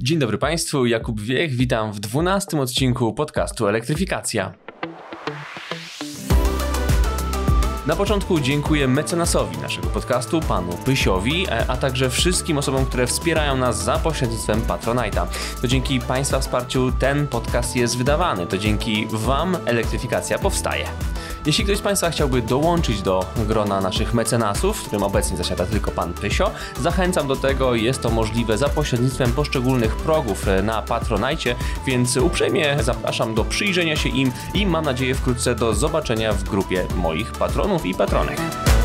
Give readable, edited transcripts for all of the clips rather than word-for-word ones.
Dzień dobry Państwu, Jakub Wiech, witam w 12. odcinku podcastu Elektryfikacja. Na początku dziękuję mecenasowi naszego podcastu, panu Pysiowi, a także wszystkim osobom, które wspierają nas za pośrednictwem Patronite'a. To dzięki Państwa wsparciu ten podcast jest wydawany, to dzięki Wam elektryfikacja powstaje. Jeśli ktoś z Państwa chciałby dołączyć do grona naszych mecenasów, w którym obecnie zasiada tylko pan Pysio, zachęcam do tego, jest to możliwe za pośrednictwem poszczególnych progów na Patronite, więc uprzejmie zapraszam do przyjrzenia się im i mam nadzieję wkrótce do zobaczenia w grupie moich patronów i patronek.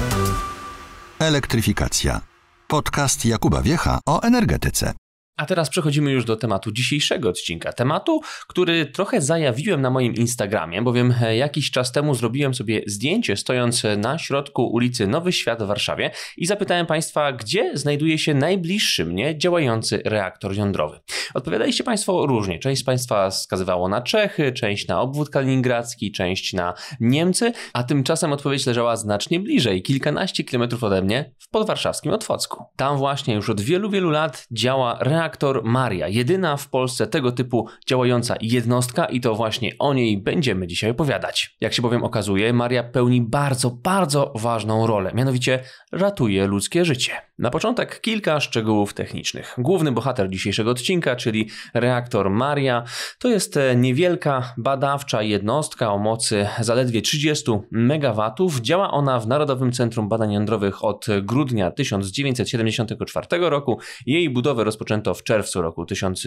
Elektryfikacja. Podcast Jakuba Wiecha o energetyce. A teraz przechodzimy już do tematu dzisiejszego odcinka. Tematu, który trochę zajawiłem na moim Instagramie, bowiem jakiś czas temu zrobiłem sobie zdjęcie stojąc na środku ulicy Nowy Świat w Warszawie i zapytałem Państwa, gdzie znajduje się najbliższy mnie działający reaktor jądrowy. Odpowiadaliście Państwo różnie. Część z Państwa wskazywało na Czechy, część na obwód kaliningradzki, część na Niemcy, a tymczasem odpowiedź leżała znacznie bliżej, kilkanaście kilometrów ode mnie w podwarszawskim Otwocku. Tam właśnie już od wielu, wielu lat działa reaktor Maria, jedyna w Polsce tego typu działająca jednostka i to właśnie o niej będziemy dzisiaj opowiadać. Jak się bowiem okazuje, Maria pełni bardzo, bardzo ważną rolę, mianowicie ratuje ludzkie życie. Na początek kilka szczegółów technicznych. Główny bohater dzisiejszego odcinka, czyli reaktor Maria, to jest niewielka badawcza jednostka o mocy zaledwie 30 MW. Działa ona w Narodowym Centrum Badań Jądrowych od grudnia 1974 roku. Jej budowę rozpoczęto w czerwcu roku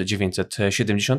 1970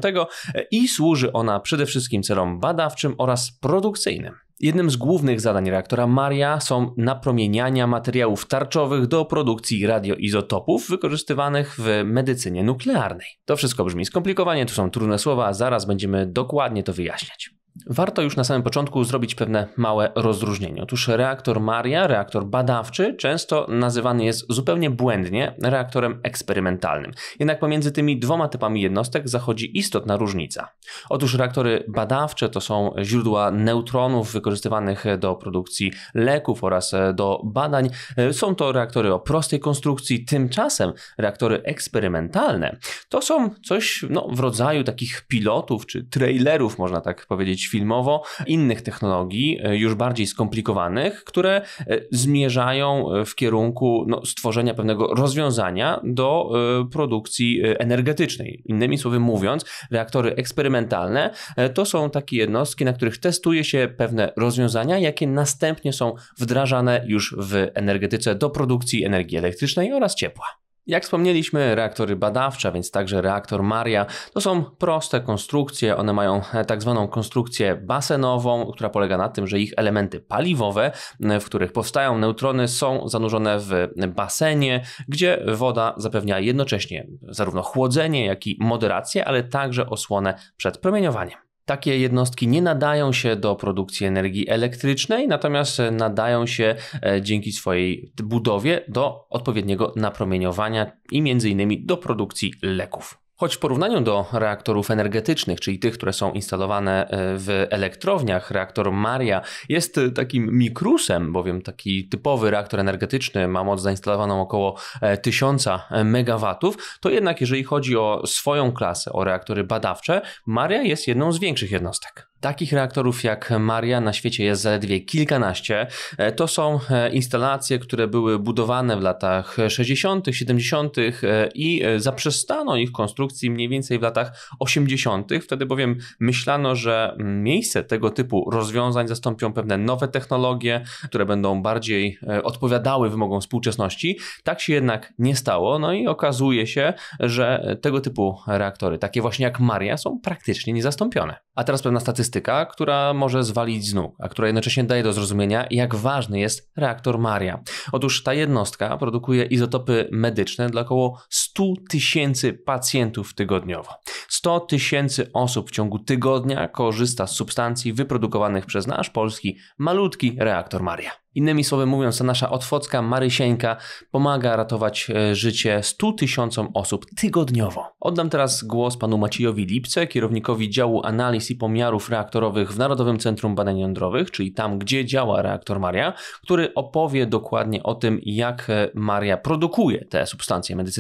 i służy ona przede wszystkim celom badawczym oraz produkcyjnym. Jednym z głównych zadań reaktora Maria są napromieniania materiałów tarczowych do produkcji radioizotopów wykorzystywanych w medycynie nuklearnej. To wszystko brzmi skomplikowanie, to są trudne słowa, zaraz będziemy dokładnie to wyjaśniać. Warto już na samym początku zrobić pewne małe rozróżnienie. Otóż reaktor Maria, reaktor badawczy, często nazywany jest zupełnie błędnie reaktorem eksperymentalnym. Jednak pomiędzy tymi dwoma typami jednostek zachodzi istotna różnica. Otóż reaktory badawcze to są źródła neutronów wykorzystywanych do produkcji leków oraz do badań. Są to reaktory o prostej konstrukcji, tymczasem reaktory eksperymentalne to są coś w rodzaju takich pilotów czy trailerów, można tak powiedzieć filmowo, innych technologii, już bardziej skomplikowanych, które zmierzają w kierunku stworzenia pewnego rozwiązania do produkcji energetycznej. Innymi słowy mówiąc, reaktory eksperymentalne to są takie jednostki, na których testuje się pewne rozwiązania, jakie następnie są wdrażane już w energetyce do produkcji energii elektrycznej oraz ciepła. Jak wspomnieliśmy, reaktory badawcze, a więc także reaktor Maria, to są proste konstrukcje. One mają tak zwaną konstrukcję basenową, która polega na tym, że ich elementy paliwowe, w których powstają neutrony, są zanurzone w basenie, gdzie woda zapewnia jednocześnie zarówno chłodzenie, jak i moderację, ale także osłonę przed promieniowaniem. Takie jednostki nie nadają się do produkcji energii elektrycznej, natomiast nadają się dzięki swojej budowie do odpowiedniego napromieniowania i m.in. do produkcji leków. Choć w porównaniu do reaktorów energetycznych, czyli tych, które są instalowane w elektrowniach, reaktor Maria jest takim mikrusem, bowiem taki typowy reaktor energetyczny ma moc zainstalowaną około 1000 MW, to jednak jeżeli chodzi o swoją klasę, o reaktory badawcze, Maria jest jedną z większych jednostek. Takich reaktorów jak Maria na świecie jest zaledwie kilkanaście. To są instalacje, które były budowane w latach 60., 70. i zaprzestano ich konstrukcji mniej więcej w latach 80. Wtedy bowiem myślano, że miejsce tego typu rozwiązań zastąpią pewne nowe technologie, które będą bardziej odpowiadały wymogom współczesności. Tak się jednak nie stało, i okazuje się, że tego typu reaktory, takie właśnie jak Maria, są praktycznie niezastąpione. A teraz pewna statystyka, która może zwalić z nóg, a która jednocześnie daje do zrozumienia, jak ważny jest reaktor Maria. Otóż ta jednostka produkuje izotopy medyczne dla około 100 000 pacjentów tygodniowo. 100 000 osób w ciągu tygodnia korzysta z substancji wyprodukowanych przez nasz polski malutki reaktor Maria. Innymi słowy mówiąc, ta nasza otwocka Marysieńka pomaga ratować życie 100 000 osób tygodniowo. Oddam teraz głos panu Maciejowi Lipce, kierownikowi działu analiz i pomiarów reaktorowych w Narodowym Centrum Badań Jądrowych, czyli tam, gdzie działa reaktor Maria, który opowie dokładnie o tym, jak Maria produkuje te substancje medycyny nuklearnej,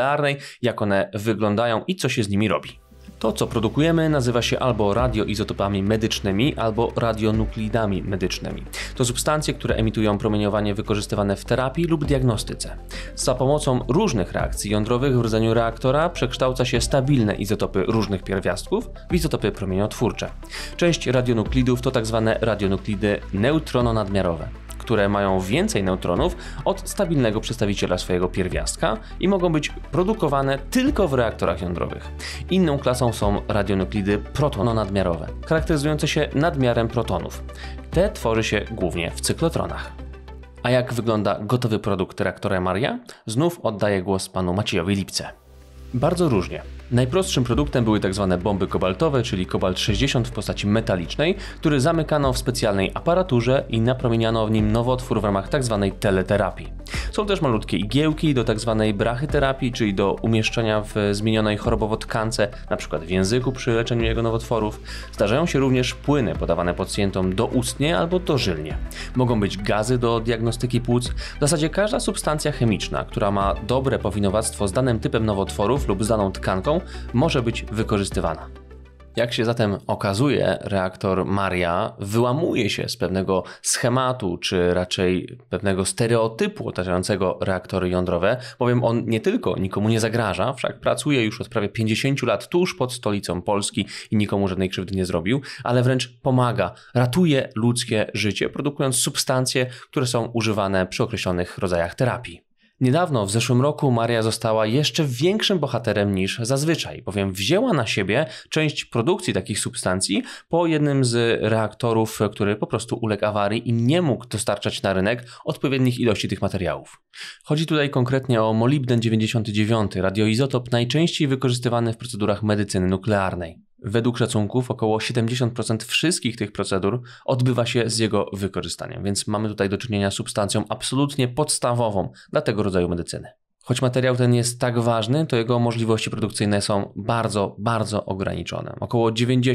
nuklearnej, jak one wyglądają i co się z nimi robi. To, co produkujemy, nazywa się albo radioizotopami medycznymi, albo radionuklidami medycznymi. To substancje, które emitują promieniowanie wykorzystywane w terapii lub diagnostyce. Za pomocą różnych reakcji jądrowych w rdzeniu reaktora przekształca się stabilne izotopy różnych pierwiastków w izotopy promieniotwórcze. Część radionuklidów to tzw. radionuklidy neutrononadmiarowe, które mają więcej neutronów od stabilnego przedstawiciela swojego pierwiastka i mogą być produkowane tylko w reaktorach jądrowych. Inną klasą są radionuklidy protononadmiarowe, charakteryzujące się nadmiarem protonów. Te tworzy się głównie w cyklotronach. A jak wygląda gotowy produkt reaktora Maria? Znów oddaję głos panu Maciejowi Lipce. Bardzo różnie. Najprostszym produktem były tzw. bomby kobaltowe, czyli kobalt 60 w postaci metalicznej, który zamykano w specjalnej aparaturze i napromieniano w nim nowotwór w ramach tzw. teleterapii. Są też malutkie igiełki do tzw. brachyterapii, czyli do umieszczenia w zmienionej chorobowo tkance, np. w języku przy leczeniu jego nowotworów. Zdarzają się również płyny podawane pacjentom doustnie albo dożylnie. Mogą być gazy do diagnostyki płuc. W zasadzie każda substancja chemiczna, która ma dobre powinowactwo z danym typem nowotworów lub z daną tkanką, może być wykorzystywana. Jak się zatem okazuje, reaktor Maria wyłamuje się z pewnego schematu, czy raczej pewnego stereotypu otaczającego reaktory jądrowe, bowiem on nie tylko nikomu nie zagraża, wszak pracuje już od prawie 50 lat tuż pod stolicą Polski i nikomu żadnej krzywdy nie zrobił, ale wręcz pomaga, ratuje ludzkie życie, produkując substancje, które są używane przy określonych rodzajach terapii. Niedawno, w zeszłym roku, Maria została jeszcze większym bohaterem niż zazwyczaj, bowiem wzięła na siebie część produkcji takich substancji po jednym z reaktorów, który po prostu uległ awarii i nie mógł dostarczać na rynek odpowiednich ilości tych materiałów. Chodzi tutaj konkretnie o molibden 99, radioizotop najczęściej wykorzystywany w procedurach medycyny nuklearnej. Według szacunków około 70% wszystkich tych procedur odbywa się z jego wykorzystaniem, więc mamy tutaj do czynienia z substancją absolutnie podstawową dla tego rodzaju medycyny. Choć materiał ten jest tak ważny, to jego możliwości produkcyjne są bardzo ograniczone. Około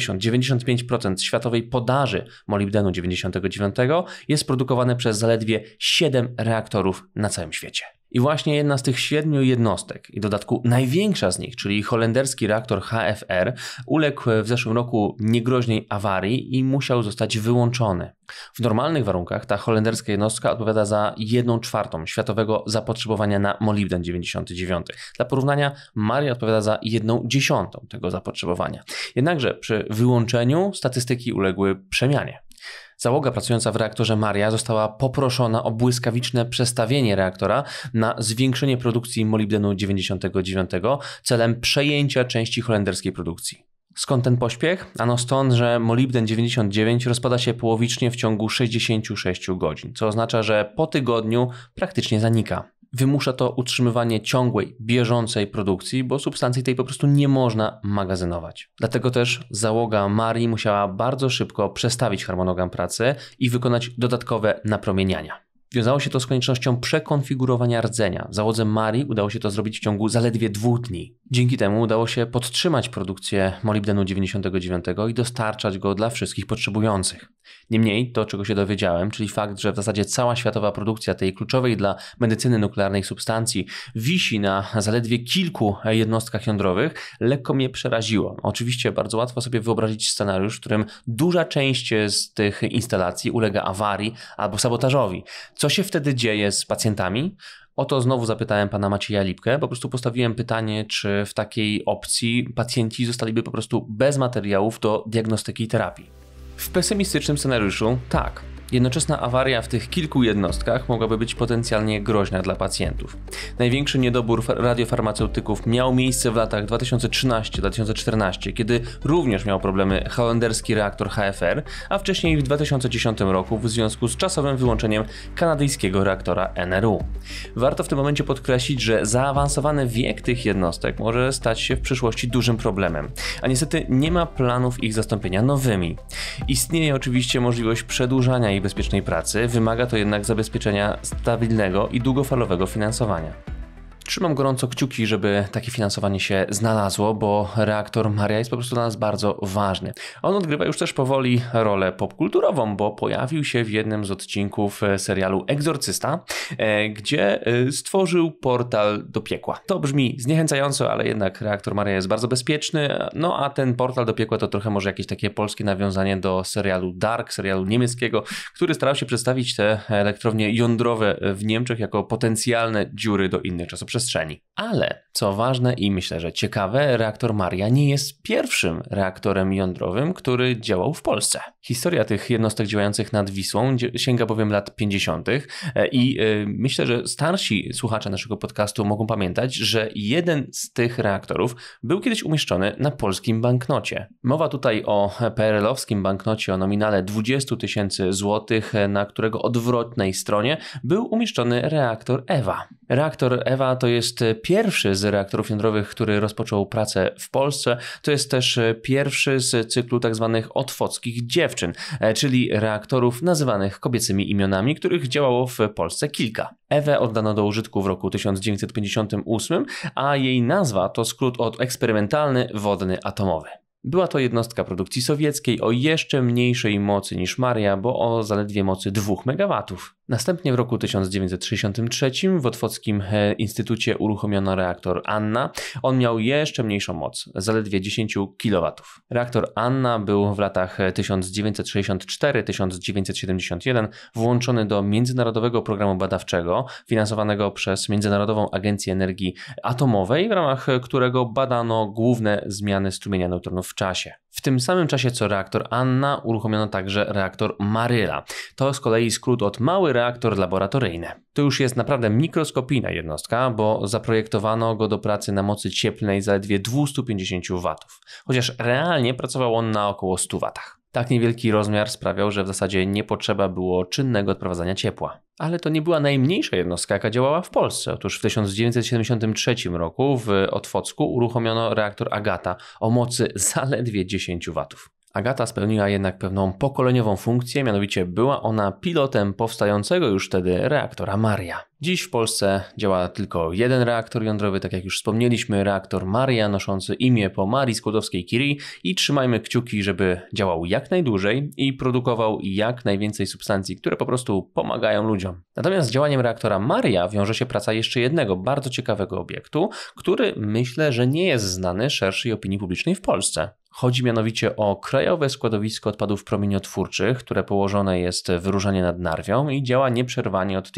90-95% światowej podaży molibdenu 99 jest produkowane przez zaledwie 7 reaktorów na całym świecie. I właśnie jedna z tych 7 jednostek i w dodatku największa z nich, czyli holenderski reaktor HFR, uległ w zeszłym roku niegroźnej awarii i musiał zostać wyłączony. W normalnych warunkach ta holenderska jednostka odpowiada za 1/4 światowego zapotrzebowania na molibden 99. Dla porównania Maria odpowiada za 1/10 tego zapotrzebowania. Jednakże przy wyłączeniu statystyki uległy przemianie. Załoga pracująca w reaktorze Maria została poproszona o błyskawiczne przestawienie reaktora na zwiększenie produkcji molibdenu 99 celem przejęcia części holenderskiej produkcji. Skąd ten pośpiech? Ano stąd, że molibden 99 rozpada się połowicznie w ciągu 66 godzin, co oznacza, że po tygodniu praktycznie zanika. Wymusza to utrzymywanie ciągłej, bieżącej produkcji, bo substancji tej po prostu nie można magazynować. Dlatego też załoga Marii musiała bardzo szybko przestawić harmonogram pracy i wykonać dodatkowe napromieniania. Wiązało się to z koniecznością przekonfigurowania rdzenia. Załodze Marii udało się to zrobić w ciągu zaledwie 2 dni. Dzięki temu udało się podtrzymać produkcję molibdenu 99 i dostarczać go dla wszystkich potrzebujących. Niemniej to, czego się dowiedziałem, czyli fakt, że w zasadzie cała światowa produkcja tej kluczowej dla medycyny nuklearnej substancji wisi na zaledwie kilku jednostkach jądrowych, lekko mnie przeraziło. Oczywiście bardzo łatwo sobie wyobrazić scenariusz, w którym duża część z tych instalacji ulega awarii albo sabotażowi. Co się wtedy dzieje z pacjentami? O to znowu zapytałem pana Macieja Lipkę, po prostu postawiłem pytanie, czy w takiej opcji pacjenci zostaliby po prostu bez materiałów do diagnostyki i terapii. W pesymistycznym scenariuszu tak. Jednoczesna awaria w tych kilku jednostkach mogłaby być potencjalnie groźna dla pacjentów. Największy niedobór radiofarmaceutyków miał miejsce w latach 2013-2014, kiedy również miał problemy holenderski reaktor HFR, a wcześniej w 2010 roku w związku z czasowym wyłączeniem kanadyjskiego reaktora NRU. Warto w tym momencie podkreślić, że zaawansowany wiek tych jednostek może stać się w przyszłości dużym problemem, a niestety nie ma planów ich zastąpienia nowymi. Istnieje oczywiście możliwość przedłużania ich bezpiecznej pracy, wymaga to jednak zabezpieczenia stabilnego i długofalowego finansowania. Trzymam gorąco kciuki, żeby takie finansowanie się znalazło, bo reaktor Maria jest po prostu dla nas bardzo ważny. On odgrywa już też powoli rolę popkulturową, bo pojawił się w jednym z odcinków serialu Egzorcysta, gdzie stworzył portal do piekła. To brzmi zniechęcająco, ale jednak reaktor Maria jest bardzo bezpieczny, no a ten portal do piekła to trochę może jakieś takie polskie nawiązanie do serialu Dark, serialu niemieckiego, który starał się przedstawić te elektrownie jądrowe w Niemczech jako potencjalne dziury do innych czasoprzestrzeni. Ale, co ważne i myślę, że ciekawe, reaktor Maria nie jest pierwszym reaktorem jądrowym, który działał w Polsce. Historia tych jednostek działających nad Wisłą sięga bowiem lat 50. i myślę, że starsi słuchacze naszego podcastu mogą pamiętać, że jeden z tych reaktorów był kiedyś umieszczony na polskim banknocie. Mowa tutaj o PRL-owskim banknocie o nominale 20 000 złotych, na którego odwrotnej stronie był umieszczony reaktor EWA. Reaktor EWA to jest pierwszy z reaktorów jądrowych, który rozpoczął pracę w Polsce. To jest też pierwszy z cyklu tzw. otwockich dziewczyn, czyli reaktorów nazywanych kobiecymi imionami, których działało w Polsce kilka. EWę oddano do użytku w roku 1958, a jej nazwa to skrót od eksperymentalny wodny atomowy. Była to jednostka produkcji sowieckiej o jeszcze mniejszej mocy niż Maria, bo o zaledwie mocy 2 MW. Następnie w roku 1963 w Otwockim Instytucie uruchomiono reaktor Anna. On miał jeszcze mniejszą moc, zaledwie 10 kW. Reaktor Anna był w latach 1964-1971 włączony do międzynarodowego programu badawczego finansowanego przez Międzynarodową Agencję Energii Atomowej, w ramach którego badano główne zmiany strumienia neutronów w czasie. W tym samym czasie co reaktor Anna uruchomiono także reaktor Maryla. To z kolei skrót od mały reaktor laboratoryjny. To już jest naprawdę mikroskopijna jednostka, bo zaprojektowano go do pracy na mocy cieplnej zaledwie 250 W, chociaż realnie pracował on na około 100 W. Tak niewielki rozmiar sprawiał, że w zasadzie nie potrzeba było czynnego odprowadzania ciepła. Ale to nie była najmniejsza jednostka, jaka działała w Polsce. Otóż w 1973 roku w Otwocku uruchomiono reaktor Agata o mocy zaledwie 10 W. Agata spełniła jednak pewną pokoleniową funkcję, mianowicie była ona pilotem powstającego już wtedy reaktora Maria. Dziś w Polsce działa tylko jeden reaktor jądrowy, tak jak już wspomnieliśmy, reaktor Maria, noszący imię po Marii Skłodowskiej-Curie, i trzymajmy kciuki, żeby działał jak najdłużej i produkował jak najwięcej substancji, które po prostu pomagają ludziom. Natomiast z działaniem reaktora Maria wiąże się praca jeszcze jednego bardzo ciekawego obiektu, który myślę, że nie jest znany szerszej opinii publicznej w Polsce. Chodzi mianowicie o Krajowe Składowisko Odpadów Promieniotwórczych, które położone jest w Różanie nad Narwią i działa nieprzerwanie od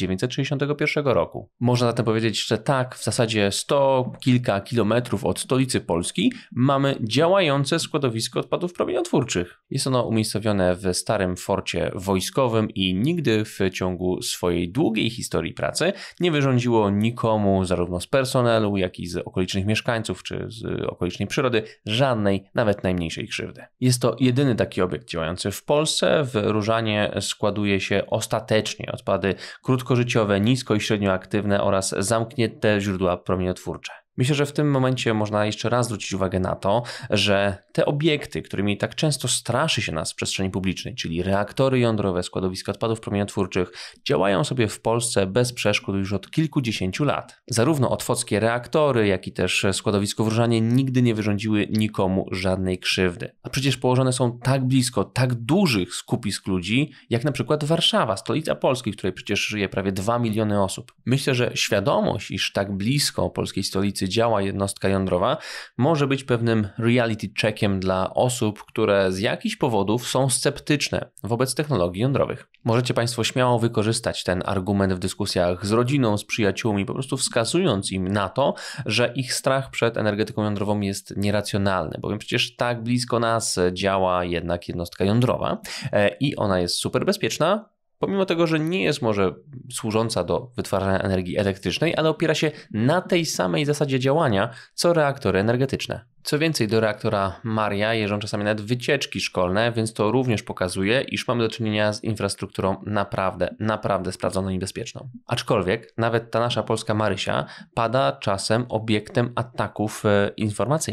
1961 roku. Można zatem powiedzieć, że tak, w zasadzie 100 kilka kilometrów od stolicy Polski mamy działające składowisko odpadów promieniotwórczych. Jest ono umiejscowione w starym forcie wojskowym i nigdy w ciągu swojej długiej historii pracy nie wyrządziło nikomu, zarówno z personelu, jak i z okolicznych mieszkańców czy z okolicznej przyrody, żadnej, nawet najmniejszej krzywdy. Jest to jedyny taki obiekt działający w Polsce. W Różanie składuje się ostatecznie odpady krótkożyciowe, nisko i średnioaktywne oraz zamknięte źródła promieniotwórcze. Myślę, że w tym momencie można jeszcze raz zwrócić uwagę na to, że te obiekty, którymi tak często straszy się nas w przestrzeni publicznej, czyli reaktory jądrowe, składowiska odpadów promieniotwórczych, działają sobie w Polsce bez przeszkód już od kilkudziesięciu lat. Zarówno otwockie reaktory, jak i też składowisko w Różanie nigdy nie wyrządziły nikomu żadnej krzywdy. A przecież położone są tak blisko tak dużych skupisk ludzi, jak na przykład Warszawa, stolica Polski, w której przecież żyje prawie 2 miliony osób. Myślę, że świadomość, iż tak blisko polskiej stolicy działa jednostka jądrowa, może być pewnym reality checkiem dla osób, które z jakichś powodów są sceptyczne wobec technologii jądrowych. Możecie Państwo śmiało wykorzystać ten argument w dyskusjach z rodziną, z przyjaciółmi, po prostu wskazując im na to, że ich strach przed energetyką jądrową jest nieracjonalny, bowiem przecież tak blisko nas działa jednak jednostka jądrowa i ona jest super bezpieczna, pomimo tego, że nie jest może służąca do wytwarzania energii elektrycznej, ale opiera się na tej samej zasadzie działania, co reaktory energetyczne. Co więcej, do reaktora Maria jeżdżą czasami nawet wycieczki szkolne, więc to również pokazuje, iż mamy do czynienia z infrastrukturą naprawdę sprawdzoną i bezpieczną. Aczkolwiek nawet ta nasza polska Marysia pada czasem obiektem ataków informacyjnych.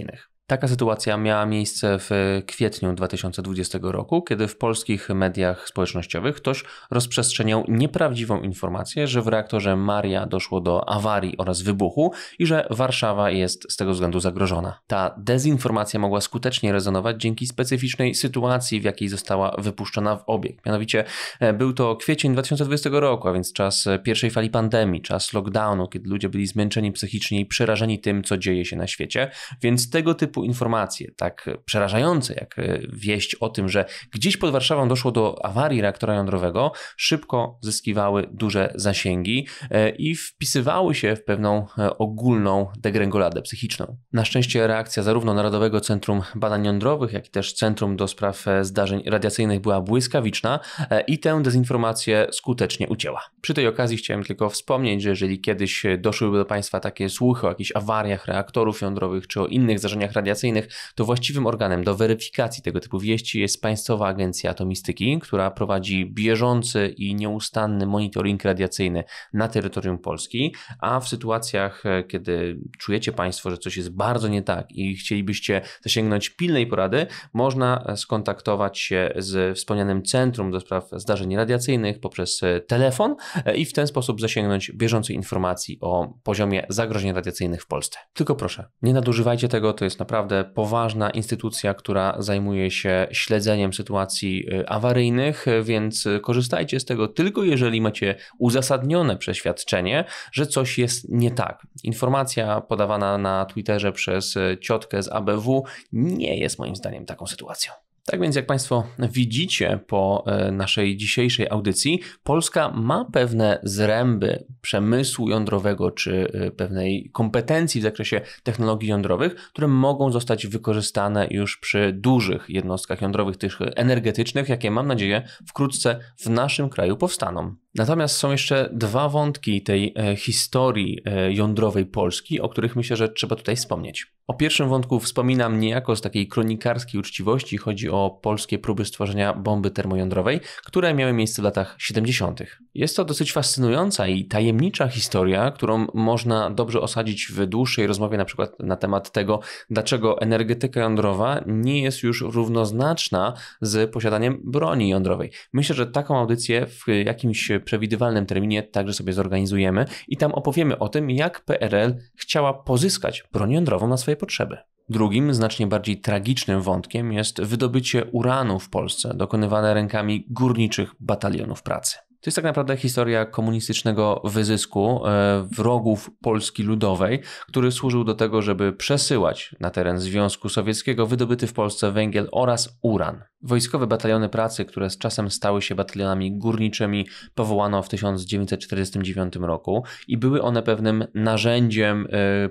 Taka sytuacja miała miejsce w kwietniu 2020 roku, kiedy w polskich mediach społecznościowych ktoś rozprzestrzeniał nieprawdziwą informację, że w reaktorze Maria doszło do awarii oraz wybuchu i że Warszawa jest z tego względu zagrożona. Ta dezinformacja mogła skutecznie rezonować dzięki specyficznej sytuacji, w jakiej została wypuszczona w obieg. Mianowicie był to kwiecień 2020 roku, a więc czas pierwszej fali pandemii, czas lockdownu, kiedy ludzie byli zmęczeni psychicznie i przerażeni tym, co dzieje się na świecie, więc tego typu informacje, tak przerażające jak wieść o tym, że gdzieś pod Warszawą doszło do awarii reaktora jądrowego, szybko zyskiwały duże zasięgi i wpisywały się w pewną ogólną degrengoladę psychiczną. Na szczęście reakcja zarówno Narodowego Centrum Badań Jądrowych, jak i też Centrum do Spraw Zdarzeń Radiacyjnych była błyskawiczna i tę dezinformację skutecznie ucięła. Przy tej okazji chciałem tylko wspomnieć, że jeżeli kiedyś doszłyby do Państwa takie słuchy o jakichś awariach reaktorów jądrowych czy o innych zdarzeniach radiacyjnych, to właściwym organem do weryfikacji tego typu wieści jest Państwowa Agencja Atomistyki, która prowadzi bieżący i nieustanny monitoring radiacyjny na terytorium Polski, a w sytuacjach, kiedy czujecie Państwo, że coś jest bardzo nie tak i chcielibyście zasięgnąć pilnej porady, można skontaktować się z wspomnianym Centrum do Spraw Zdarzeń Radiacyjnych poprzez telefon i w ten sposób zasięgnąć bieżącej informacji o poziomie zagrożeń radiacyjnych w Polsce. Tylko proszę, nie nadużywajcie tego, to jest naprawdę poważna instytucja, która zajmuje się śledzeniem sytuacji awaryjnych, więc korzystajcie z tego tylko jeżeli macie uzasadnione przeświadczenie, że coś jest nie tak. Informacja podawana na Twitterze przez ciotkę z ABW nie jest moim zdaniem taką sytuacją. Tak więc jak Państwo widzicie po naszej dzisiejszej audycji, Polska ma pewne zręby przemysłu jądrowego czy pewnej kompetencji w zakresie technologii jądrowych, które mogą zostać wykorzystane już przy dużych jednostkach jądrowych, tych energetycznych, jakie mam nadzieję wkrótce w naszym kraju powstaną. Natomiast są jeszcze dwa wątki tej historii jądrowej Polski, o których myślę, że trzeba tutaj wspomnieć. O pierwszym wątku wspominam niejako z takiej kronikarskiej uczciwości. Chodzi o polskie próby stworzenia bomby termojądrowej, które miały miejsce w latach 70. Jest to dosyć fascynująca i tajemnicza historia, którą można dobrze osadzić w dłuższej rozmowie na przykład na temat tego, dlaczego energetyka jądrowa nie jest już równoznaczna z posiadaniem broni jądrowej. Myślę, że taką audycję w jakimś przewidywalnym terminie także sobie zorganizujemy i tam opowiemy o tym, jak PRL chciała pozyskać broń jądrową na swoje potrzeby. Drugim, znacznie bardziej tragicznym wątkiem jest wydobycie uranu w Polsce, dokonywane rękami górniczych batalionów pracy. To jest tak naprawdę historia komunistycznego wyzysku wrogów Polski Ludowej, który służył do tego, żeby przesyłać na teren Związku Sowieckiego wydobyty w Polsce węgiel oraz uran. Wojskowe bataliony pracy, które z czasem stały się batalionami górniczymi, powołano w 1949 roku i były one pewnym narzędziem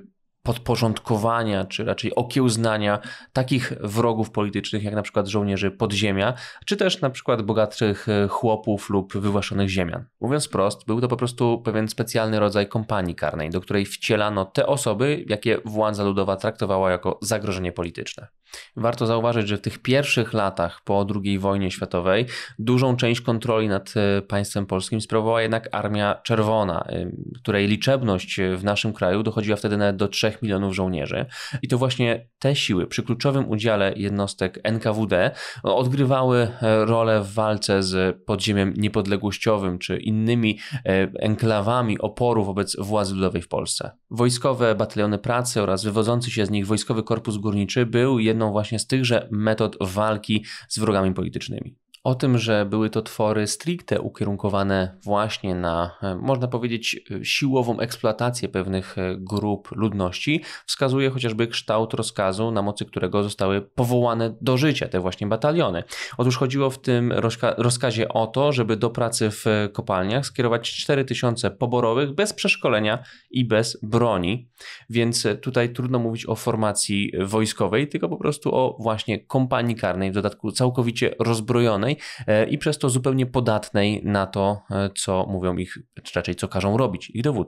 podporządkowania, czy raczej okiełznania takich wrogów politycznych, jak na przykład żołnierzy podziemia, czy też na przykład bogatszych chłopów lub wywłaszczonych ziemian. Mówiąc wprost, był to po prostu pewien specjalny rodzaj kompanii karnej, do której wcielano te osoby, jakie władza ludowa traktowała jako zagrożenie polityczne. Warto zauważyć, że w tych pierwszych latach po II wojnie światowej dużą część kontroli nad państwem polskim sprawowała jednak Armia Czerwona, której liczebność w naszym kraju dochodziła wtedy nawet do 3 milionów żołnierzy. I to właśnie te siły przy kluczowym udziale jednostek NKWD odgrywały rolę w walce z podziemiem niepodległościowym czy innymi enklawami oporu wobec władzy ludowej w Polsce. Wojskowe bataliony pracy oraz wywodzący się z nich Wojskowy Korpus Górniczy był jedną właśnie z tychże metod walki z wrogami politycznymi. O tym, że były to twory stricte ukierunkowane właśnie na, można powiedzieć, siłową eksploatację pewnych grup ludności, wskazuje chociażby kształt rozkazu, na mocy którego zostały powołane do życia te właśnie bataliony. Otóż chodziło w tym rozkazie o to, żeby do pracy w kopalniach skierować 4000 poborowych bez przeszkolenia i bez broni, więc tutaj trudno mówić o formacji wojskowej, tylko po prostu o właśnie kompanii karnej, w dodatku całkowicie rozbrojonej i przez to zupełnie podatnej na to, co mówią ich, czy raczej co każą robić ich dowódcy.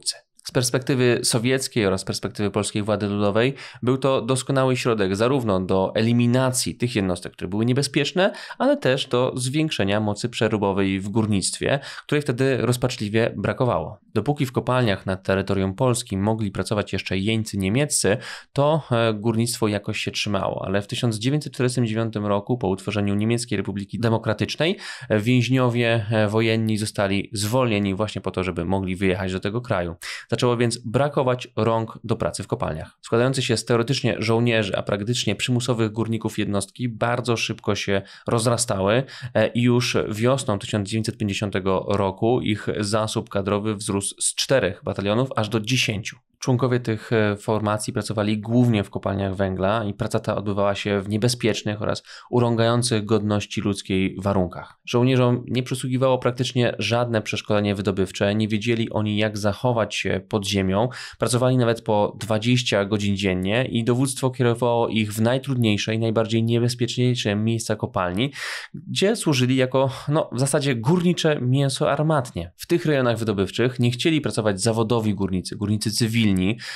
Z perspektywy sowieckiej oraz perspektywy polskiej władzy ludowej był to doskonały środek zarówno do eliminacji tych jednostek, które były niebezpieczne, ale też do zwiększenia mocy przerobowej w górnictwie, której wtedy rozpaczliwie brakowało. Dopóki w kopalniach na terytorium Polski mogli pracować jeszcze jeńcy niemieccy, to górnictwo jakoś się trzymało, ale w 1949 roku po utworzeniu Niemieckiej Republiki Demokratycznej więźniowie wojenni zostali zwolnieni właśnie po to, żeby mogli wyjechać do tego kraju. Zaczęło więc brakować rąk do pracy w kopalniach. Składający się z teoretycznie żołnierzy, a praktycznie przymusowych górników jednostki bardzo szybko się rozrastały i już wiosną 1950 roku ich zasób kadrowy wzrósł z 4 batalionów aż do 10. Członkowie tych formacji pracowali głównie w kopalniach węgla i praca ta odbywała się w niebezpiecznych oraz urągających godności ludzkiej warunkach. Żołnierzom nie przysługiwało praktycznie żadne przeszkolenie wydobywcze, nie wiedzieli oni jak zachować się pod ziemią, pracowali nawet po 20 godzin dziennie i dowództwo kierowało ich w najtrudniejsze i najbardziej niebezpieczniejsze miejsca kopalni, gdzie służyli jako w zasadzie górnicze mięso armatnie. W tych rejonach wydobywczych nie chcieli pracować zawodowi górnicy cywilni,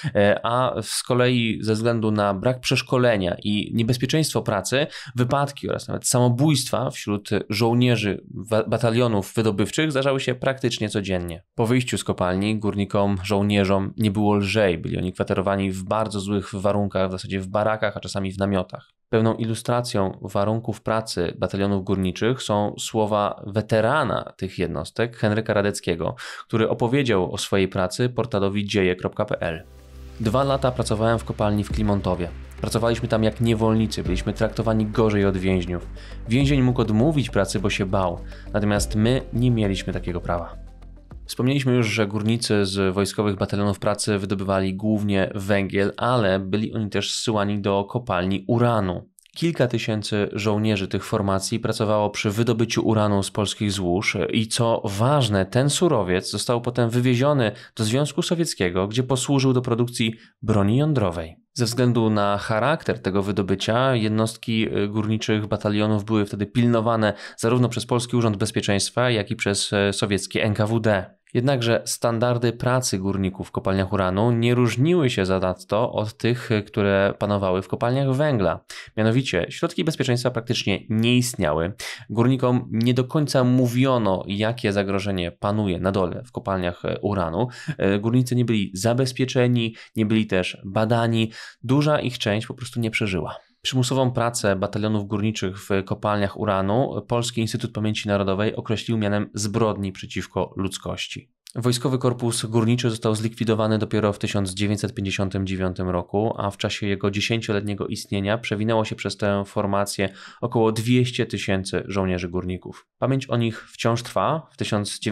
a z kolei ze względu na brak przeszkolenia i niebezpieczeństwo pracy, wypadki oraz nawet samobójstwa wśród żołnierzy batalionów wydobywczych zdarzały się praktycznie codziennie. Po wyjściu z kopalni górnikom, żołnierzom nie było lżej, byli oni kwaterowani w bardzo złych warunkach, w zasadzie w barakach, a czasami w namiotach. Pełną ilustracją warunków pracy batalionów górniczych są słowa weterana tych jednostek, Henryka Radeckiego, który opowiedział o swojej pracy portalowi dzieje.pl. 2 lata pracowałem w kopalni w Klimontowie. Pracowaliśmy tam jak niewolnicy, byliśmy traktowani gorzej od więźniów. Więzień mógł odmówić pracy, bo się bał, natomiast my nie mieliśmy takiego prawa. Wspomnieliśmy już, że górnicy z wojskowych batalionów pracy wydobywali głównie węgiel, ale byli oni też zsyłani do kopalni uranu. Kilka tysięcy żołnierzy tych formacji pracowało przy wydobyciu uranu z polskich złóż i co ważne, ten surowiec został potem wywieziony do Związku Sowieckiego, gdzie posłużył do produkcji broni jądrowej. Ze względu na charakter tego wydobycia jednostki górniczych batalionów były wtedy pilnowane zarówno przez Polski Urząd Bezpieczeństwa, jak i przez sowieckie NKWD. Jednakże standardy pracy górników w kopalniach uranu nie różniły się zanadto od tych, które panowały w kopalniach węgla. Mianowicie środki bezpieczeństwa praktycznie nie istniały. Górnikom nie do końca mówiono, jakie zagrożenie panuje na dole w kopalniach uranu. Górnicy nie byli zabezpieczeni, nie byli też badani. Duża ich część po prostu nie przeżyła. Przymusową pracę batalionów górniczych w kopalniach uranu Polski Instytut Pamięci Narodowej określił mianem zbrodni przeciwko ludzkości. Wojskowy Korpus Górniczy został zlikwidowany dopiero w 1959 roku, a w czasie jego 10-letniego istnienia przewinęło się przez tę formację około 200 000 żołnierzy górników. Pamięć o nich wciąż trwa. W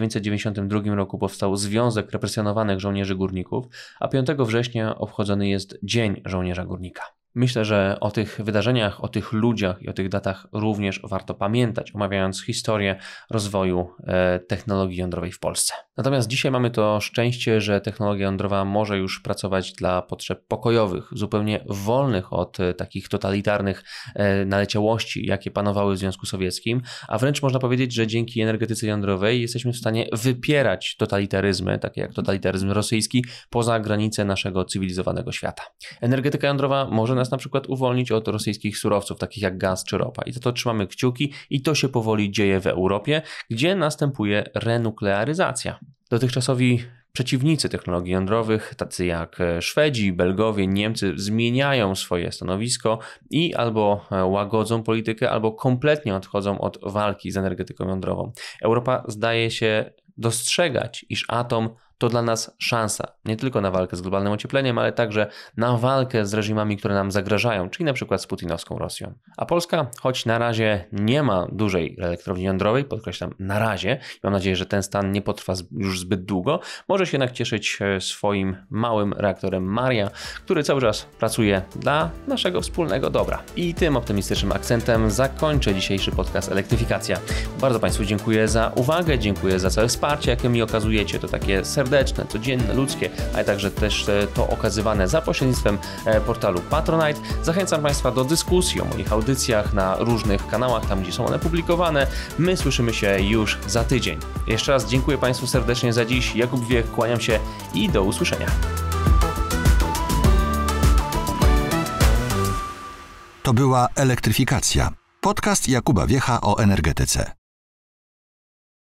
1992 roku powstał Związek Represjonowanych Żołnierzy Górników, a 5 września obchodzony jest Dzień Żołnierza Górnika. Myślę, że o tych wydarzeniach, o tych ludziach i o tych datach również warto pamiętać, omawiając historię rozwoju technologii jądrowej w Polsce. Natomiast dzisiaj mamy to szczęście, że technologia jądrowa może już pracować dla potrzeb pokojowych, zupełnie wolnych od takich totalitarnych naleciałości, jakie panowały w Związku Sowieckim, a wręcz można powiedzieć, że dzięki energetyce jądrowej jesteśmy w stanie wypierać totalitaryzmy, takie jak totalitaryzm rosyjski, poza granice naszego cywilizowanego świata. Energetyka jądrowa może nas na przykład uwolnić od rosyjskich surowców, takich jak gaz czy ropa. I to trzymamy kciuki i to się powoli dzieje w Europie, gdzie następuje renuklearyzacja. Dotychczasowi przeciwnicy technologii jądrowych, tacy jak Szwedzi, Belgowie, Niemcy, zmieniają swoje stanowisko i albo łagodzą politykę, albo kompletnie odchodzą od walki z energetyką jądrową. Europa zdaje się dostrzegać, iż atom to dla nas szansa nie tylko na walkę z globalnym ociepleniem, ale także na walkę z reżimami, które nam zagrażają, czyli na przykład z putinowską Rosją. A Polska, choć na razie nie ma dużej elektrowni jądrowej, podkreślam na razie, mam nadzieję, że ten stan nie potrwa już zbyt długo, może się jednak cieszyć swoim małym reaktorem Maria, który cały czas pracuje dla naszego wspólnego dobra. I tym optymistycznym akcentem zakończę dzisiejszy podcast Elektryfikacja. Bardzo Państwu dziękuję za uwagę, dziękuję za całe wsparcie, jakie mi okazujecie. To takie serdeczne serdeczne, codzienne, ludzkie, ale także też to okazywane za pośrednictwem portalu Patronite. Zachęcam Państwa do dyskusji o moich audycjach na różnych kanałach, tam gdzie są one publikowane. My słyszymy się już za tydzień. Jeszcze raz dziękuję Państwu serdecznie za dziś. Jakub Wiech, kłaniam się i do usłyszenia. To była Elektryfikacja. Podcast Jakuba Wiecha o energetyce.